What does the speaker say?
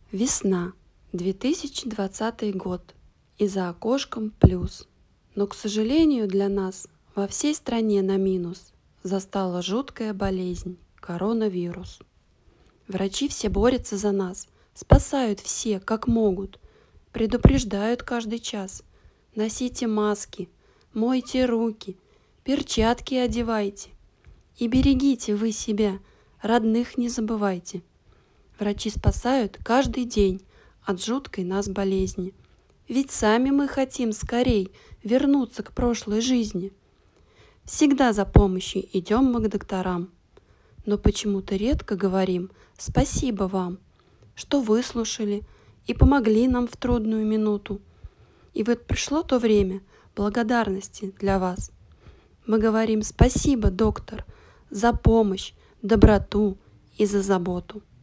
Весна, 2020 год, и за окошком плюс. Но, к сожалению, для нас во всей стране на минус застала жуткая болезнь – коронавирус. Врачи все борются за нас, спасают все, как могут, предупреждают каждый час. Носите маски, мойте руки, перчатки одевайте. И берегите вы себя, родных не забывайте. Врачи спасают каждый день от жуткой нас болезни. Ведь сами мы хотим скорей вернуться к прошлой жизни. Всегда за помощью идем мы к докторам. Но почему-то редко говорим «спасибо вам», что выслушали и помогли нам в трудную минуту. И вот пришло то время благодарности для вас. Мы говорим «спасибо, доктор», за помощь, доброту и за заботу.